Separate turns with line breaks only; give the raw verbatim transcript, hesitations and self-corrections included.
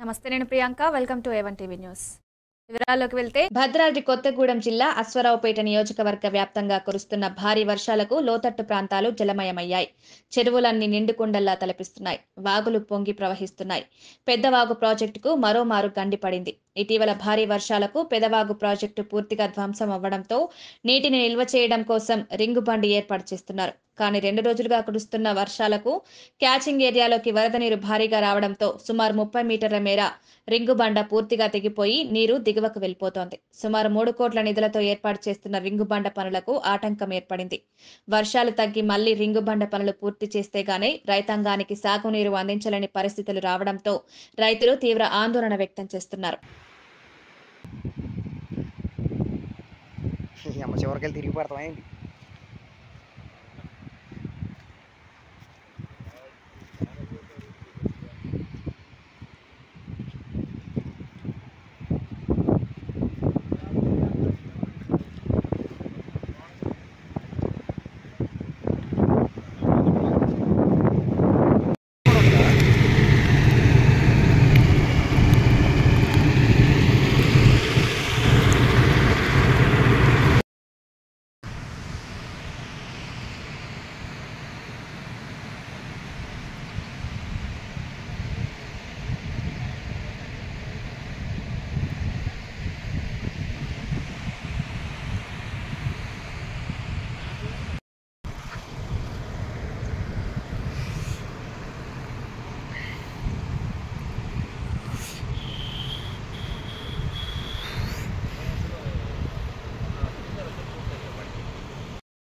నమస్తే, నేను Priyanka. Welcome to A one TV news. వివరాల్లోకి వెళ్తే
భద్రాద్రి కొత్తగూడెం జిల్లా అశ్వారావుపేట నియోజకవర్గ వ్యాప్తంగా కురుస్తున్న భారీ వర్షాలకు లోతట్టు ప్రాంతాలు జలమయమయ్యాయి. చెరువులన్నీ నిండుకుండల్లా తలపిస్తున్నాయి. వాగులు పొంగి ప్రవహిస్తున్నాయి. పెద్దవాగు ప్రాజెక్టుకు మరోమారు గండిపడింది. ఇటీవల భారీ వర్షాలకు పెదవాగు ప్రాజెక్టు పూర్తిగా ధ్వంసం అవ్వడంతో నీటిని నిల్వ చేయడం కోసం రింగు బండి ఏర్పాటు చేస్తున్నారు. కానీ రెండు రోజులుగా కురుస్తున్న వర్షాలకు క్యాచింగ్ ఏరియాలోకి వరద నీరు భారీగా రావడంతో సుమారు ముప్పై మీటర్ల మేర రింగు బండ పూర్తిగా తెగిపోయి నీరు దిగువకు వెళ్లిపోతోంది. సుమారు మూడు కోట్ల నిధులతో ఏర్పాటు చేస్తున్న రింగు బండ పనులకు ఆటంకం ఏర్పడింది. వర్షాలు తగ్గి మళ్లీ రింగు బండ పనులు పూర్తి చేస్తే గానీ రైతాంగానికి సాగునీరు అందించలేని పరిస్థితులు రావడంతో రైతులు తీవ్ర ఆందోళన వ్యక్తం చేస్తున్నారు.
చివరికి తిరిగి పడతామేంటి